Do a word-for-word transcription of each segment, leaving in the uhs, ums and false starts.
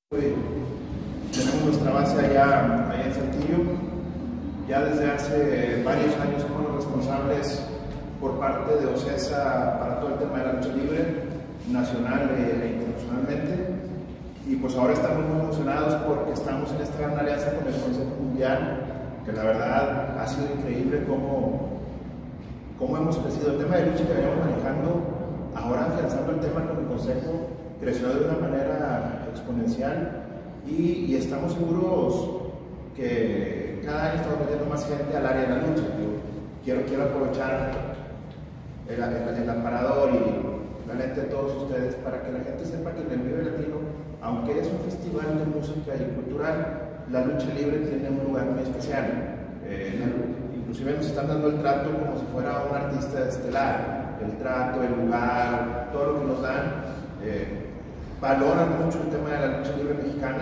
Tenemos nuestra base allá, allá en Saltillo. Ya desde hace varios años somos los responsables por parte de OCESA para todo el tema de la lucha libre, nacional e internacionalmente. Y pues ahora estamos muy emocionados porque estamos en esta gran alianza con el Consejo Mundial, que la verdad ha sido increíble cómo, cómo hemos crecido. El tema de lucha que veníamos manejando, ahora afianzando el tema con el Consejo, creció de una manera exponencial y, y estamos seguros que cada año estamos metiendo más gente al área de la lucha. Yo quiero, quiero aprovechar el, el, el aparador y la lente de todos ustedes para que la gente sepa que en el Vive Latino, aunque es un festival de música y cultural, la lucha libre tiene un lugar muy especial. Eh, inclusive nos están dando el trato como si fuera un artista estelar, el trato, el lugar, todo lo que nos dan. Eh, valoran mucho el tema de la lucha libre mexicana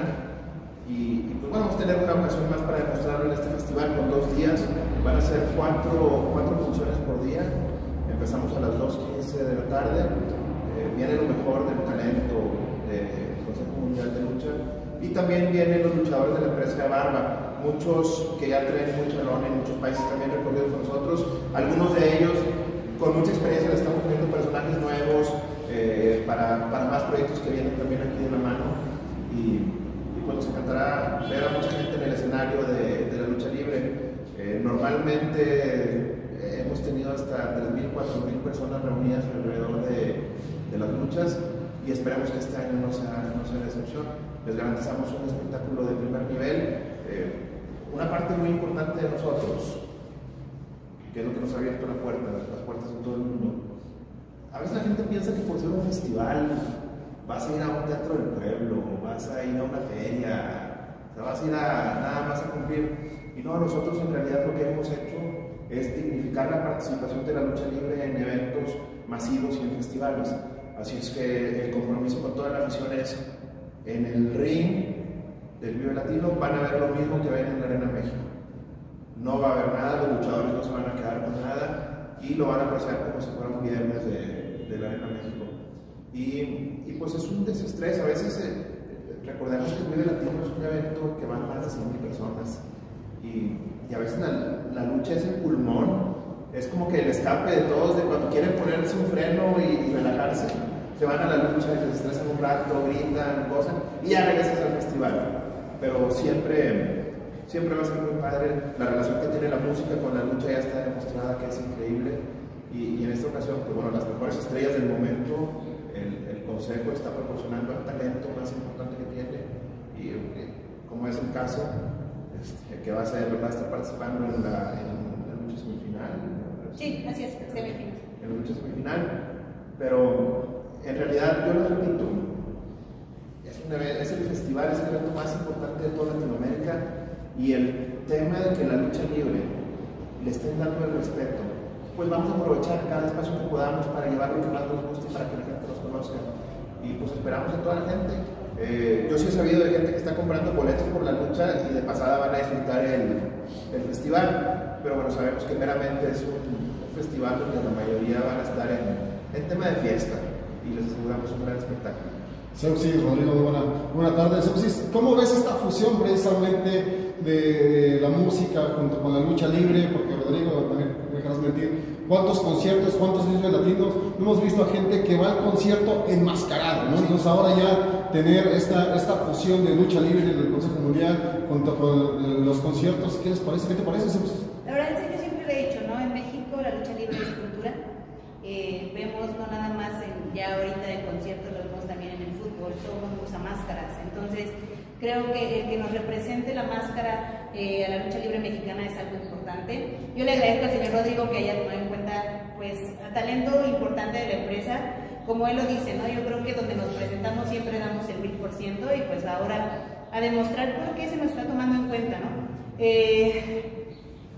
y, y pues bueno, vamos a tener una ocasión más para demostrarlo en este festival con dos días. Van a ser cuatro, cuatro funciones por día. Empezamos a las dos quince de la tarde. Eh, viene lo mejor del talento del Consejo Mundial de Lucha y también vienen los luchadores de la empresa de Barba, muchos que ya traen mucha lona en muchos países también recorridos con nosotros. Algunos de ellos con mucha experiencia le estamos poniendo personajes nuevos eh, para, para más proyectos que vienen también aquí de la mano y, y pues nos encantará ver a mucha gente en el escenario de, de la lucha libre. Eh, normalmente eh, hemos tenido hasta tres mil, cuatro mil personas reunidas alrededor de, de las luchas y esperamos que este año no sea, no sea la excepción. Les garantizamos un espectáculo de primer nivel. Eh, una parte muy importante de nosotros, que es lo que nos ha abierto la puerta, las puertas de todo el mundo. A veces la gente piensa que por ser un festival vas a ir a un teatro del pueblo, vas a ir a una feria, o sea, vas a ir a, nada más a cumplir. Y no, nosotros en realidad lo que hemos hecho es dignificar la participación de la lucha libre en eventos masivos y en festivales. Así es que el compromiso con toda la afición es en el ring del Vive Latino van a ver lo mismo que ven en la Arena México. No va a haber nada, los luchadores no se van a quedar con nada y lo van a apreciar como si fuera un viernes de, de la Arena México. Y, y pues es un desestrés. A veces eh, recordemos que el Vive Latino es un evento que van más de cien mil personas y, y a veces la, la lucha es el pulmón, es como que el escape de todos, de cuando quieren ponerse un freno y, y relajarse, se van a la lucha y se estresan un rato, gritan, gozan y ya regresas al festival. Pero siempre... Siempre va a ser muy padre. La relación que tiene la música con la lucha ya está demostrada que es increíble. Y, y en esta ocasión, pues bueno, las mejores estrellas del momento, el, el Consejo está proporcionando el talento más importante que tiene. Y eh, como es el caso, este, que va a ser, va a estar participando en la, en la lucha semifinal. Sí, así es, semifinal. En la lucha semifinal. Pero en realidad, yo les repito, es, un evento, es el festival, es el evento más importante de toda Latinoamérica. Y el tema de que la lucha libre le estén dando el respeto, pues vamos a aprovechar cada espacio que podamos para llevar lo que más nos guste y para que la gente nos conozca. Y pues esperamos a toda la gente. Eh, yo sí he sabido de gente que está comprando boletos por la lucha y de pasada van a disfrutar el, el festival. Pero bueno, sabemos que meramente es un, un festival donde la mayoría van a estar en, en tema de fiesta y les aseguramos un gran espectáculo. Seuxis, Rodrigo, buena, buena tarde. Seuxis, ¿cómo ves esta fusión precisamente de la música junto con la lucha libre? Porque Rodrigo, también me dejarás mentir, ¿cuántos conciertos, cuántos Vive Latinos? Hemos visto a gente que va al concierto enmascarado, ¿no? Entonces ahora ya tener esta, esta fusión de lucha libre del Consejo Mundial junto con los conciertos, ¿qué les parece? ¿Qué te parece, Seuxis? La verdad es que yo siempre lo he dicho, ¿no? En México la lucha libre es cultura. Eh, vemos no nada más en, ya ahorita en conciertos, lo vemos también en el fútbol, todo el mundo usa máscaras. Entonces creo que el que nos represente la máscara eh, a la lucha libre mexicana es algo importante. Yo le agradezco al señor Rodrigo que haya tomado en cuenta pues a talento importante de la empresa. Como él lo dice, ¿no? Yo creo que donde nos presentamos siempre damos el mil por ciento y pues ahora a demostrar por qué se nos está tomando en cuenta, ¿no? Eh,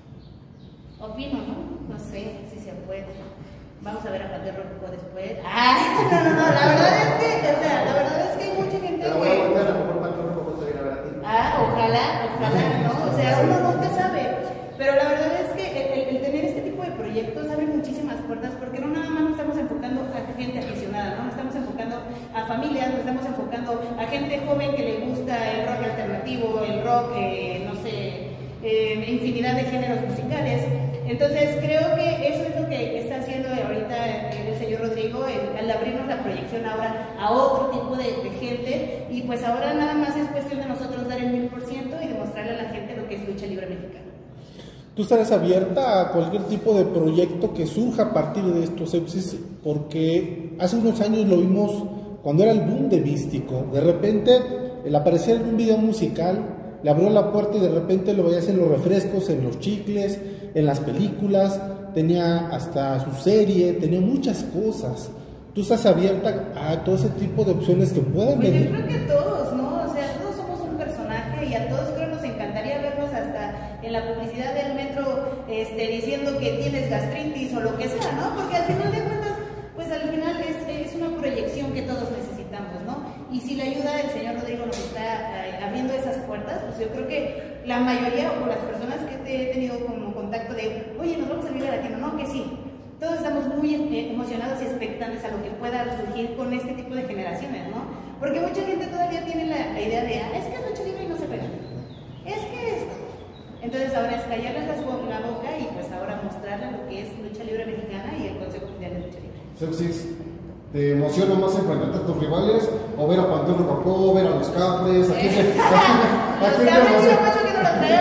opino, ¿no? No sé si se puede. Vamos a ver a Pater Rojo después. ¡Ah! No, no, no, la verdad es que, o sea, la verdad es que hay mucha gente Pero que... voy a volver a lo mejor Pater Rojo te viene a ver a ti. Ah, ojalá, ojalá, ¿no? O sea, uno nunca sabe. Pero la verdad es que el, el tener este tipo de proyectos abre muchísimas puertas porque no nada más nos estamos enfocando a gente aficionada, ¿no? Nos estamos enfocando a familias familias, nos estamos enfocando a gente joven que le gusta el rock alternativo, el rock, eh, no sé, eh, infinidad de géneros musicales. Entonces creo que eso es lo que está haciendo ahorita el señor Rodrigo, el, al abrirnos la proyección ahora a otro tipo de, de gente, y pues ahora nada más es cuestión de nosotros dar el mil por ciento y demostrarle a la gente lo que es lucha libre mexicana. ¿Tú estarás abierta a cualquier tipo de proyecto que surja a partir de estos Sepsis? Porque hace unos años lo vimos cuando era el boom de Místico. De repente, el aparecer en un video musical le abrió la puerta y de repente lo veías en los refrescos, en los chicles, en las películas, tenía hasta su serie, tenía muchas cosas. ¿Tú estás abierta a todo ese tipo de opciones que puedan pues venir? Yo creo que todos, ¿no? O sea, todos somos un personaje y a todos creo nos encantaría vernos hasta en la publicidad del metro este, diciendo que tienes gastritis o lo que sea, ¿no? Porque al final de cuentas, pues al final es, es una proyección que todos necesitamos, ¿no? Y si la ayuda del señor Rodrigo nos está eh, abriendo esas puertas, pues yo creo que la mayoría o las personas que te he tenido como contacto de, oye, nos vamos a Vive Latino, ¿no? Que sí. Todos estamos muy eh, emocionados y expectantes a lo que pueda surgir con este tipo de generaciones, ¿no? Porque mucha gente todavía tiene la, la idea de, ah, es que es lucha libre y no se pega. Es que es... Entonces ahora es callarles la boca y pues ahora mostrarles lo que es lucha libre mexicana y el Consejo Mundial de Lucha Libre. Sepsis, ¿te emociona más enfrentarte a tus rivales o ver a Panteón Rococó, ver a los Cafres? ¿A quién te, los Cafres yo mucho que no los traigo.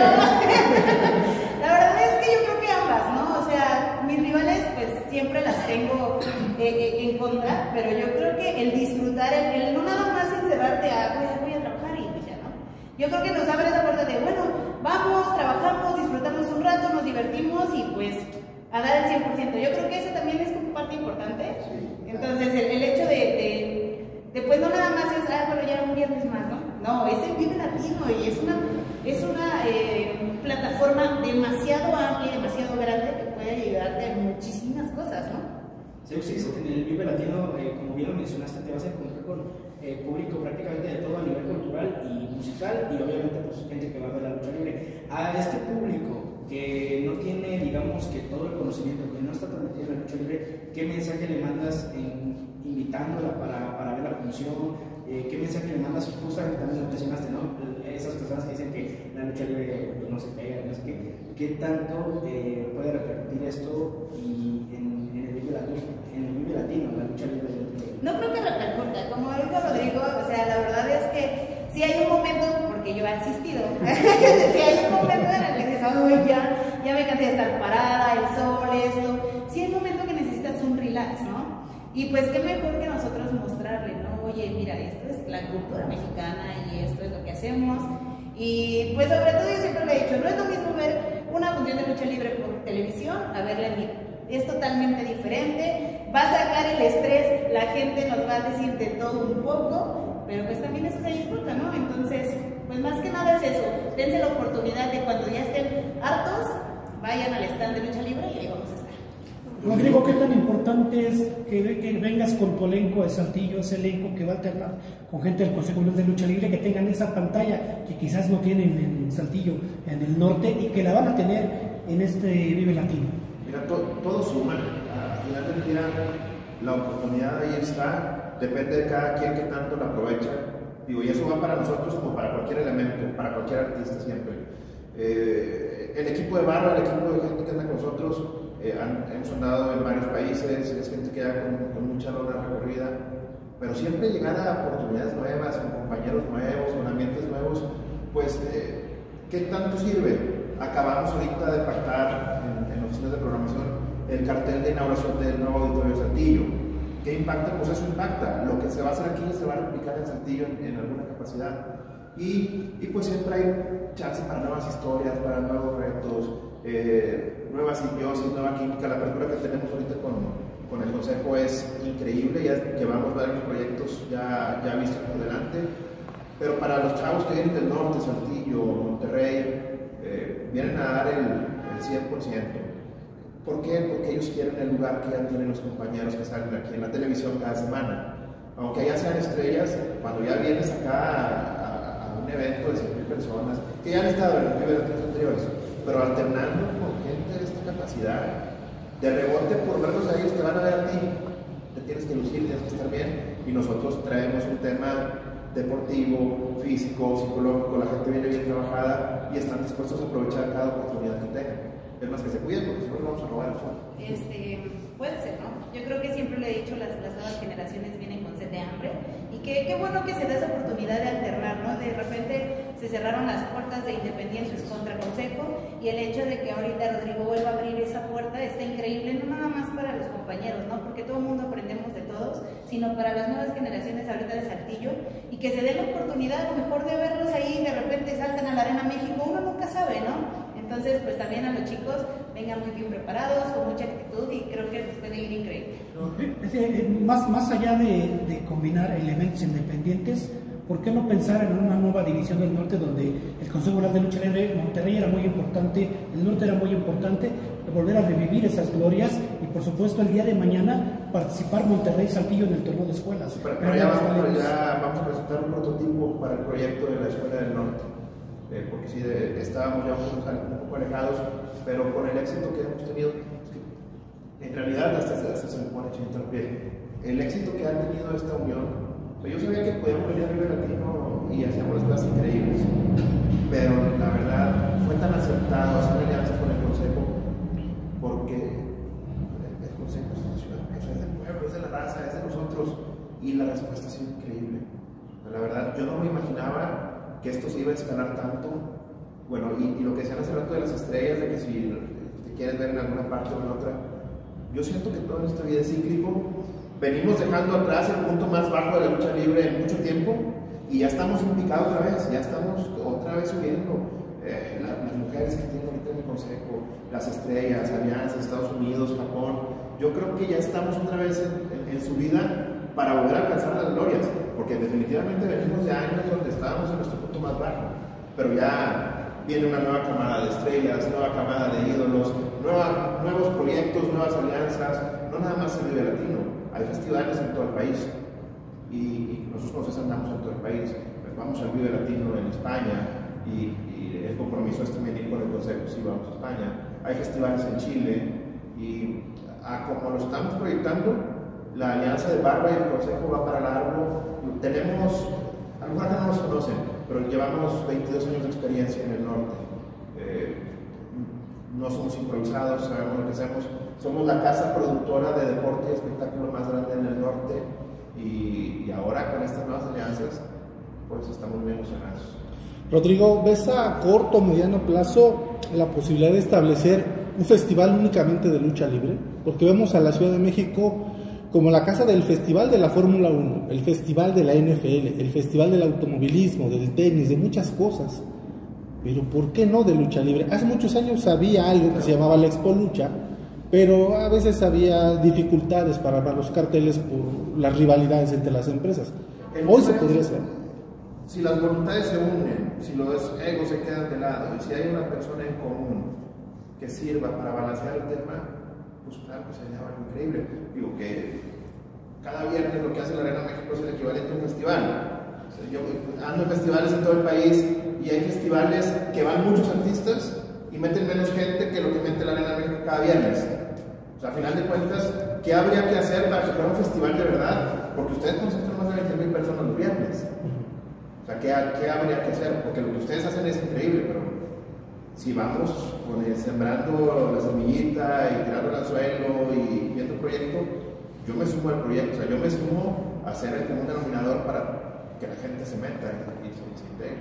La verdad es que yo creo que ambas, ¿no? O sea, mis rivales pues siempre las tengo eh, eh, en contra, pero yo creo que el disfrutar, el, el no nada más encerrarte a voy, a voy a trabajar y pues ya, ¿no? Yo creo que nos abre esa puerta de, bueno, vamos, trabajamos, disfrutamos un rato, nos divertimos y pues a dar el cien por ciento. Yo creo que eso también es como parte importante. Entonces, el, el hecho de, de, de, pues no nada más es, ah, bueno, ya un viernes más, ¿no? No, es el Vive Latino y es una, es una eh, plataforma demasiado amplia y demasiado grande que puede ayudarte a muchísimas cosas, ¿no? Sepsis, en el Vive Latino, eh, como bien lo mencionaste, te vas a encontrar con eh, público prácticamente de todo a nivel cultural y musical, y obviamente pues gente que va a ver la lucha libre. A este público que no tiene, digamos, que todo el conocimiento, que no está tan metido en la lucha libre, ¿qué mensaje le mandas en, invitándola para, para ver la función? Eh, ¿Qué mensaje le mandas? Justamente también lo mencionaste, ¿no? Esas personas que dicen que la lucha libre pues, no se pega, no es que, ¿qué tanto eh, puede repercutir esto y en, en, el Vive Latino, en el Vive Latino, la lucha libre? No creo que repercuta, como dijo Rodrigo, o sea, la verdad es que si hay un momento, porque yo he asistido, si hay un momento en el que dices, oh, ya, ya me cansé de estar parada, el sol, esto, si hay un momento que necesitas un relax, ¿no? Y pues qué mejor que nosotros mostrarle, ¿no? Oye, mira, esto es la cultura mexicana y esto es lo que hacemos. Y pues sobre todo yo siempre le he dicho, no es lo mismo ver una función de lucha libre por televisión a verla en vivo. Es totalmente diferente, va a sacar el estrés, la gente nos va a decir de todo un poco, pero pues también eso se disfruta, ¿no? Entonces, pues más que nada es eso, dense la oportunidad de cuando ya estén hartos, vayan al stand de lucha libre y ahí vamos a estar. Rodrigo, ¿qué tan importante es que, que vengas con tu elenco de Saltillo, ese elenco que va a alternar con gente del Consejo Mundial de Lucha Libre, que tengan esa pantalla que quizás no tienen en Saltillo, en el norte, y que la van a tener en este Vive Latino? Mira, to, todo suma. Al final del día, la oportunidad ahí está, depende de cada quien que tanto la aprovecha. Digo, y eso va para nosotros como para cualquier elemento, para cualquier artista siempre. Eh, el equipo de barra, el equipo de gente que anda con nosotros, eh, han, hemos andado en varios países, es gente que ya con, con mucha lona recorrida, pero siempre llegar a oportunidades nuevas, con compañeros nuevos, con ambientes nuevos, pues, eh, ¿qué tanto sirve? Acabamos ahorita de pactar en, en oficinas de programación el cartel de inauguración del nuevo auditorio de Saltillo. ¿Qué impacta? Pues eso impacta. Lo que se va a hacer aquí se va a replicar en Saltillo en, en alguna capacidad. Y, y pues siempre hay chance para nuevas historias, para nuevos retos, eh, nueva simbiosis, nueva química. La apertura que tenemos ahorita con, con el Consejo es increíble, ya llevamos varios proyectos ya, ya vistos por delante. Pero para los chavos que vienen del norte, Saltillo, Monterrey, eh, vienen a dar el, el cien por ciento. ¿Por qué? Porque ellos quieren el lugar que ya tienen los compañeros que salen aquí en la televisión cada semana. Aunque ya sean estrellas, cuando ya vienes acá a, a, a un evento de cien mil personas, que ya han estado en los niveles anteriores, pero alternando con gente de esta capacidad, de rebote por verlos a ellos que van a ver a ti, te tienes que lucir, tienes que estar bien. y nosotros traemos un tema deportivo, físico, psicológico, la gente viene bien trabajada y están dispuestos a aprovechar cada oportunidad que tengan. Es más que se cuiden, porque después vamos a robar el fondo. Este, puede ser, ¿no? Yo creo que siempre le he dicho, las, las nuevas generaciones vienen con sed de hambre y que qué bueno que se da esa oportunidad de alternar, ¿no? De repente se cerraron las puertas de Independientes contra Consejo y el hecho de que ahorita Rodrigo vuelva a abrir esa puerta está increíble, no nada más para los compañeros, ¿no? Porque todo el mundo aprendemos de todos, sino para las nuevas generaciones ahorita de Saltillo y que se den la oportunidad a lo mejor de verlos ahí, de repente saltan a la Arena México, uno nunca sabe, ¿no? Entonces, pues también a los chicos vengan muy bien preparados, con mucha actitud y creo que les puede ir increíble. Más, más allá de, de combinar elementos independientes, ¿por qué no pensar en una nueva división del norte donde el Consejo Mundial de Lucha Libre, Monterrey era muy importante, el norte era muy importante, volver a revivir esas glorias y por supuesto el día de mañana participar Monterrey y Saltillo en el torneo de escuelas? Sí, pero, pero ya, vamos, pero ya vamos a presentar un prototipo para el proyecto de la Escuela del Norte. Eh, porque sí, de, estábamos ya un, un poco alejados, pero con el éxito que hemos tenido, es que en realidad hasta, hasta se me pone chinito la piel, el éxito que ha tenido esta unión, o sea, yo sabía que podíamos venir a Vive Latino y hacíamos las cosas increíbles, pero la verdad fue tan aceptado hacer alianza con el Consejo, porque el Consejo es de la ciudad, es del pueblo, es de la raza, es de nosotros, y la respuesta ha sido increíble. La verdad, yo no me imaginaba que esto se iba a escalar tanto. Bueno, y, y lo que decían hace rato de las estrellas, de que si te quieres ver en alguna parte o en otra, yo siento que toda nuestra vida es cíclico. Venimos dejando atrás el punto más bajo de la lucha libre en mucho tiempo y ya estamos en picado otra vez, ya estamos otra vez subiendo. Eh, la, las mujeres que tienen ahorita en el Consejo, las estrellas, alianzas, Estados Unidos, Japón, yo creo que ya estamos otra vez en, en, en subida para volver a alcanzar las glorias, porque definitivamente venimos de años donde estábamos en nuestro punto más bajo, pero ya viene una nueva camada de estrellas, nueva camada de ídolos, nueva, nuevos proyectos, nuevas alianzas, no nada más en Vive Latino, hay festivales en todo el país, y, y nosotros nos andamos en todo el país, vamos al Vive Latino en España, y, y el compromiso es también ir con el Consejo, si vamos a España, hay festivales en Chile, y a como lo estamos proyectando, la alianza de Barba y el Consejo va para largo. Tenemos, algunos no nos conocen, pero llevamos veintidós años de experiencia en el norte. Eh, no somos improvisados, sabemos lo que hacemos. Somos la casa productora de deporte y espectáculo más grande en el norte. Y, y ahora con estas nuevas alianzas, pues estamos muy emocionados. Rodrigo, ¿ves a corto o mediano plazo la posibilidad de establecer un festival únicamente de lucha libre? Porque vemos a la Ciudad de México como la casa del festival de la Fórmula uno, el festival de la N F L, el festival del automovilismo, del tenis, de muchas cosas. Pero ¿por qué no de lucha libre? Hace muchos años había algo que se llamaba la Expo Lucha, pero a veces había dificultades para armar los carteles por las rivalidades entre las empresas. Hoy se podría hacer. Si las voluntades se unen, si los egos se quedan de lado, y si hay una persona en común que sirva para balancear el tema, pues claro que sería algo increíble. Digo que cada viernes lo que hace la Arena México es el equivalente a un festival. O sea, yo ando en festivales en todo el país y hay festivales que van muchos artistas y meten menos gente que lo que mete la Arena México cada viernes. O sea, a final de cuentas, ¿qué habría que hacer para que fuera un festival de verdad? Porque ustedes concentran más de veinte mil personas los viernes. O sea, ¿qué, ¿qué habría que hacer? Porque lo que ustedes hacen es increíble, pero si vamos con el, sembrando la semillita y tirando el anzuelo y viendo el proyecto, yo me sumo al proyecto, o sea, yo me sumo a ser el común denominador para que la gente se meta y se, se integre.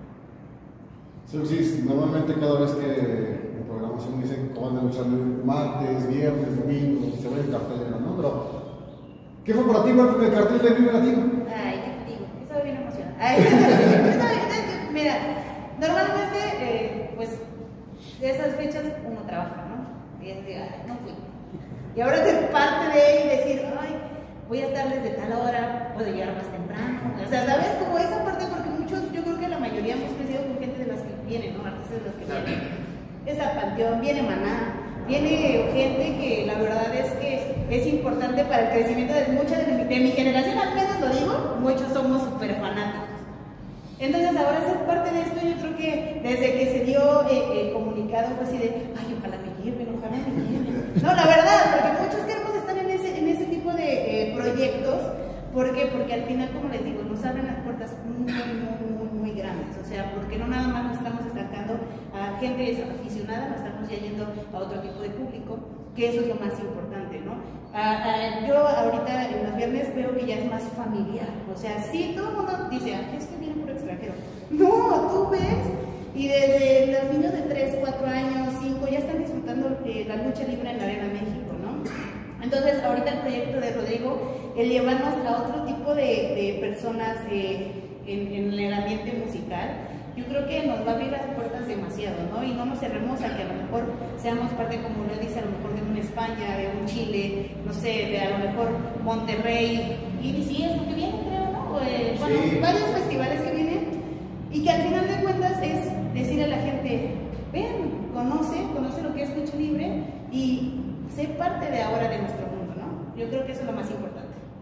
Sí, sí, normalmente cada vez que en programación dicen que van a luchar martes, viernes, domingo, se ve el cartelera, ¿no? Pero, ¿qué fue para ti parte del cartel de Vive Latino? Ay, ya te digo, estaba bien emocionada. Ay, mira, normalmente, eh, pues, de esas fechas uno trabaja, ¿no? Y es de, ay, no fui. Y ahora ser parte de él y decir, ay, voy a estar desde tal hora, puedo llegar más temprano. O sea, ¿sabes? Como esa parte, porque muchos, yo creo que la mayoría hemos crecido con gente de las que vienen, ¿no? Artistas de las que vienen. Está Panteón, viene Maná, viene gente que la verdad es que es importante para el crecimiento de mucha de mi, de mi generación, al menos lo digo, muchos somos súper fanáticos. Entonces ahora ser parte de esto, yo creo que desde que se dio eh, el comunicado fue así de, ay, ojalá me lleven, ojalá me lleven. No, la verdad, porque muchos queremos estar en ese, en ese tipo de eh, proyectos, ¿Por qué? Porque al final, como les digo, nos abren las puertas muy, muy, muy, muy grandes. O sea, porque no nada más nos estamos estancando a gente aficionada, nos estamos ya yendo a otro tipo de público, que eso es lo más importante, ¿no? Ah, ah, yo ahorita en los viernes veo que ya es más familiar. O sea, sí, todo el mundo dice, ah, es que viene por extranjero. No, tú ves, y desde los niños de tres, cuatro años, cinco, ya están disfrutando eh, la lucha libre en la Arena México, ¿no? Entonces, ahorita el proyecto de Rodrigo, el llevarnos a otro tipo de, de personas eh, en, en el ambiente musical, yo creo que nos va a abrir las puertas demasiado, ¿no? Y no nos cerremos a que a lo mejor seamos parte, como lo dice, a lo mejor de una España, de un Chile, no sé, de a lo mejor Monterrey, y sí es lo que viene, creo, ¿no? Eh, bueno, sí. Varios festivales que vienen, y que al final de cuentas es decir a la gente, ven, conoce, conoce lo que es lucha libre, y sé parte de ahora de nuestro mundo, ¿no? Yo creo que eso es lo más importante.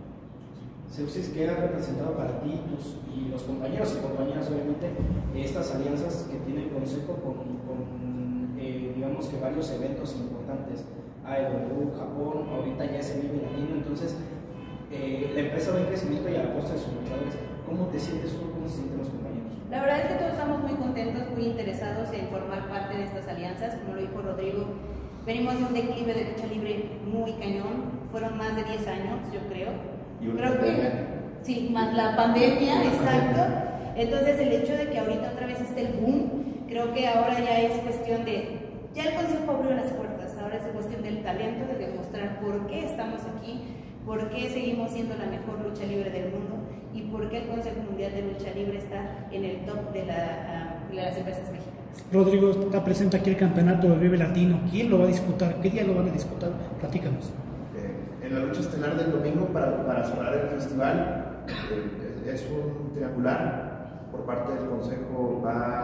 Sepsis, ¿qué ha representado para ti tus, y los compañeros y compañeras, obviamente, estas alianzas que tiene el Consejo con, con eh, digamos que varios eventos importantes? A E W, Japón, ahorita ya es el Vive Latino, entonces eh, la empresa va en crecimiento y a la costa de sus luchadores. ¿Cómo te sientes tú? ¿Cómo se sienten los compañeros? La verdad es que todos estamos muy contentos, muy interesados en formar parte de estas alianzas, como lo dijo Rodrigo. Venimos de un declive de lucha libre muy cañón, fueron más de diez años, yo creo. Y una creo pandemia. que sí, más la pandemia, exacto. Entonces el hecho de que ahorita otra vez esté el boom, creo que ahora ya es cuestión de, ya el Consejo abrió las puertas, ahora es cuestión del talento, de demostrar por qué estamos aquí, por qué seguimos siendo la mejor lucha libre del mundo y por qué el Consejo Mundial de Lucha Libre está en el top de, la, uh, de las empresas mexicanas. Rodrigo, está presente aquí el campeonato del Vive Latino. ¿Quién lo va a disputar? ¿Qué día lo van a disputar? Platícanos. En la lucha estelar del domingo, para, para cerrar el festival, eh, es un triangular. Por parte del Consejo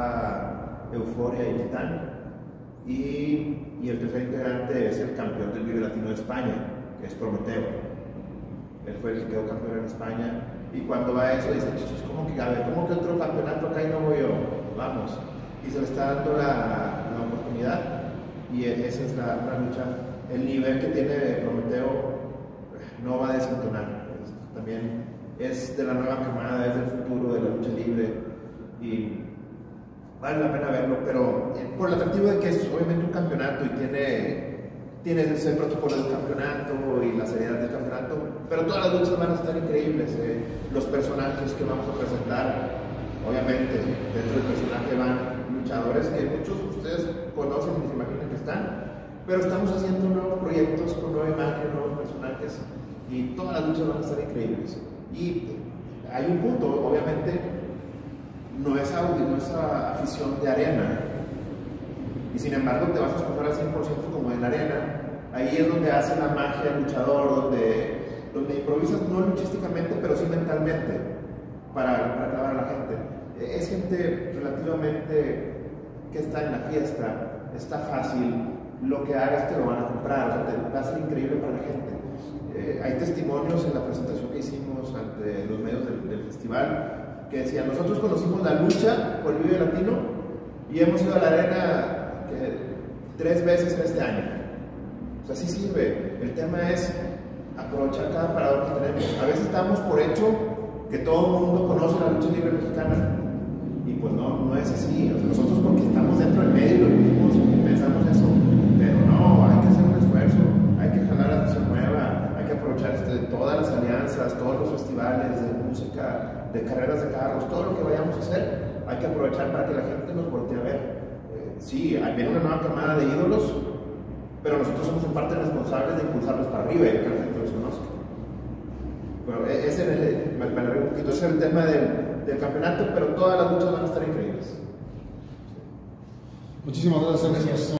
va Euforia y Titán, y, y el tercer integrante es el campeón del Vive Latino de España, que es Prometeo. Él fue el que quedó campeón en España, y cuando va a eso dice, ¿cómo que, a ver, ¿cómo que otro campeonato acá y no voy yo? Vamos. Y se le está dando la, la oportunidad, y esa es la, la lucha. El nivel que tiene Prometeo no va a desentonar. También es de la nueva camada, es del futuro de la lucha libre, y vale la pena verlo, pero por el atractivo de que es obviamente un campeonato y tiene, tiene ese protocolo del campeonato y la seriedad del campeonato, pero todas las luchas van a estar increíbles. eh. Los personajes que vamos a presentar, obviamente dentro del personaje van luchadores que muchos de ustedes conocen y se imaginan que están, pero estamos haciendo nuevos proyectos con nueva imagen, nuevos personajes, y todas las luchas van a estar increíbles. Y hay un punto, obviamente, no es, audio, no es afición de arena, y sin embargo te vas a esforzar al cien por ciento como en la arena. Ahí es donde hace la magia el luchador, donde, donde improvisas no luchísticamente, pero sí mentalmente, para, para clavar a la gente. Es gente relativamente que está en la fiesta, está fácil, lo que hagas te lo van a comprar, o sea, te va a ser increíble para la gente. Eh, hay testimonios en la presentación que hicimos ante los medios del, del festival que decían, nosotros conocimos la lucha por el Vive Latino y hemos ido a la arena que, tres veces en este año. O sea, sí sirve. El tema es aprovechar cada parador que tenemos. A veces estamos por hecho que todo el mundo conoce la lucha libre mexicana, y pues no, no es así. O sea, nosotros porque estamos dentro del medio y lo vivimos, pensamos eso, pero no, hay que hacer un esfuerzo, hay que jalar a afición nueva, hay que aprovechar este, todas las alianzas, todos los festivales de música, de carreras de carros, todo lo que vayamos a hacer, hay que aprovechar para que la gente nos voltee a ver. Eh, sí, viene una nueva camada de ídolos, pero nosotros somos en parte responsables de impulsarlos para arriba y de que la gente los conozca. Bueno, ese es el, me, me un poquito, ese es el tema del, del campeonato, pero todas las luchas van a estar increíbles. Muchísimas gracias.